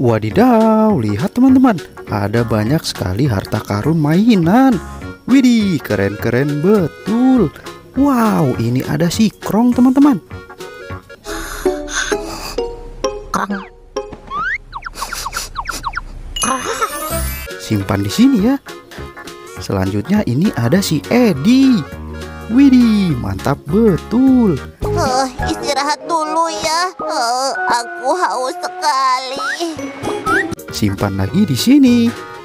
Wadidaw, lihat teman-teman, ada banyak sekali harta karun mainan. Widih, keren-keren betul. Wow, ini ada si Krong teman-teman. Simpan di sini ya. Selanjutnya ini ada si Edi. Widih, mantap betul. Istirahat dulu ya. Aku haus sekali. Simpan lagi di sini.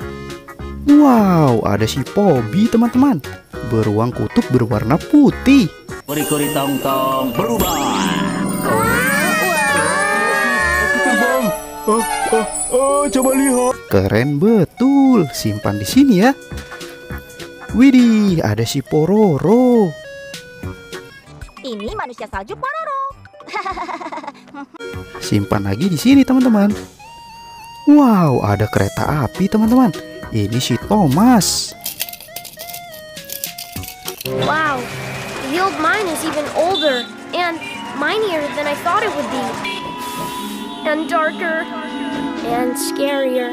Wow, ada si Pobi teman-teman. Beruang kutub berwarna putih. Kuri-kuri tong-tong berubah. Coba lihat. Keren betul. Simpan di sini ya. Widih, ada si Pororo. Ini manusia salju Pororo. Simpan lagi di sini teman-teman. Wow, ada kereta api teman-teman. Ini si Thomas. Wow, the old mine is even older and minier than I thought it would be. And darker and scarier.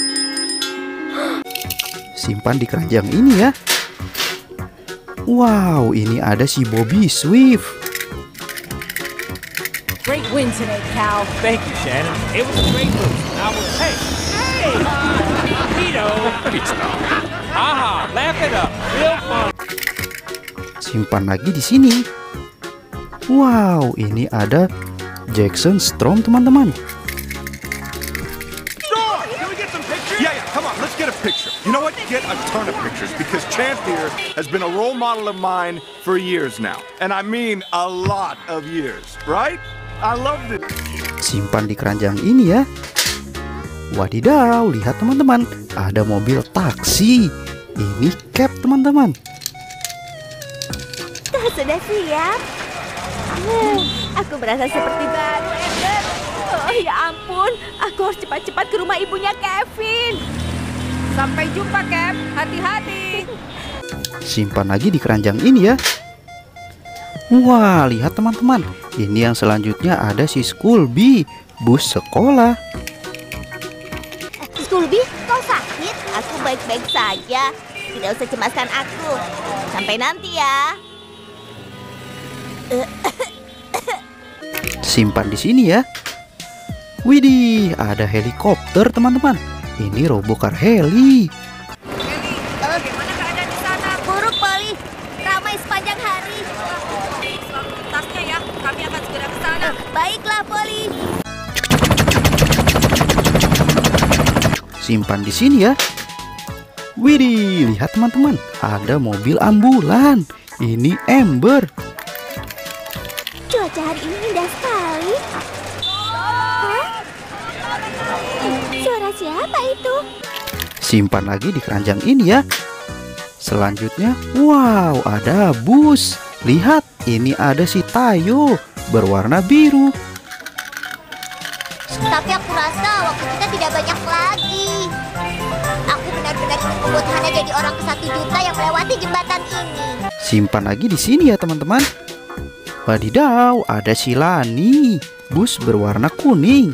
Simpan di keranjang ini ya. Wow, ini ada si Bobby Swift. Great win today, Cal. Thank you, Shannon. It was a great move. I was hey, Vito. Haha, laugh it up. Real fun. Simpan lagi di sini. Wow, ini ada Jackson Storm teman-teman. Yeah, come on, let's get a picture. You know what? Get a ton of pictures because Champ here has been a role model of mine for years now. And I mean a lot of years, right? I love it. Simpan di keranjang ini ya. Wadidaw, lihat teman-teman, ada mobil taksi. Ini Cap teman-teman. Kau sudah siap? Aku merasa seperti baru, Ender. Oh ya ampun, aku harus cepat-cepat ke rumah ibunya Kevin. Sampai jumpa, Cap. Hati-hati. Simpan lagi di keranjang ini ya. Wah, lihat teman-teman, ini yang selanjutnya ada si Skulby, bus sekolah. Skulby, kau sakit? Aku baik-baik saja. Tidak usah cemaskan aku. Sampai nanti ya. Simpan di sini ya. Widih, ada helikopter teman-teman. Ini Robocar Heli. Bagaimana keadaan di sana? Buruk, Polly. Ramai sepanjang hari. Tasnya ya, kami akan segera ke sana. Baiklah, Polly. Simpan di sini ya. Widih, lihat teman-teman, ada mobil ambulan. Ini Ember. Cuaca hari ini indah sekali. Hah? Suara siapa itu? Simpan lagi di keranjang ini ya. Selanjutnya, wow, ada bus. Lihat, ini ada si Tayo berwarna biru. Tapi aku rasa waktu kita tidak banyak lagi. Aku benar-benar ingin Hana jadi orang ke-1 juta yang melewati jembatan ini. Simpan lagi di sini ya teman-teman. Wadidaw, ada si Lani, bus berwarna kuning.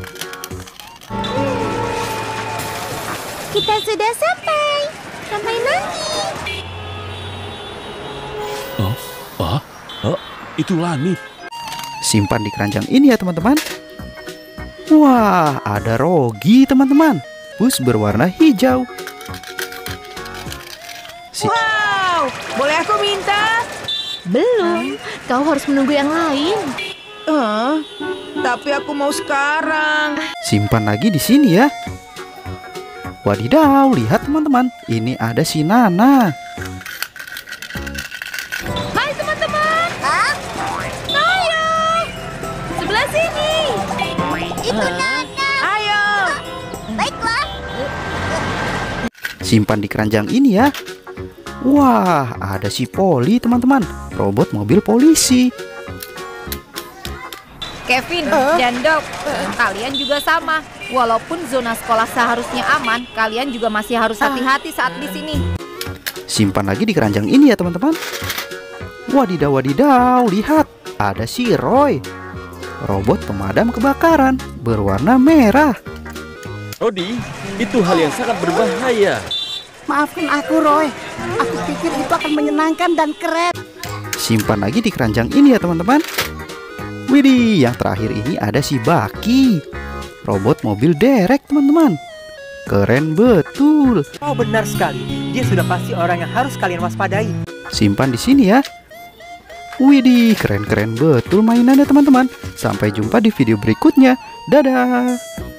Kita sudah sampai. Sampai nanti. Itu Lani. Simpan di keranjang ini ya teman-teman. Wah, ada Rogi teman-teman, bus berwarna hijau. Wow, boleh aku minta? Belum, kau harus menunggu yang lain. Tapi aku mau sekarang. Simpan lagi di sini ya. Wadidaw, lihat teman-teman, ini ada si Nana. Hai teman-teman, Hah? ayo, sebelah sini. Itu Nana. Ayo. Baiklah. Simpan di keranjang ini ya. Wah, ada si Polly teman-teman, robot mobil polisi. Kevin dan Doc, kalian juga sama. Walaupun zona sekolah seharusnya aman, kalian juga masih harus hati-hati saat di sini. Simpan lagi di keranjang ini ya teman-teman. Wadidaw, wadidaw, lihat, ada si Roy, robot pemadam kebakaran berwarna merah. Rodi, itu hal yang sangat berbahaya. Maafkan aku, Roy. Aku pikir itu akan menyenangkan dan keren. Simpan lagi di keranjang ini ya teman-teman. Widih, yang terakhir ini ada si Baki, robot mobil derek teman-teman. Keren betul. Oh, benar sekali. Dia sudah pasti orang yang harus kalian waspadai. Simpan di sini ya. Widih, keren-keren betul mainannya teman-teman. Sampai jumpa di video berikutnya. Dadah.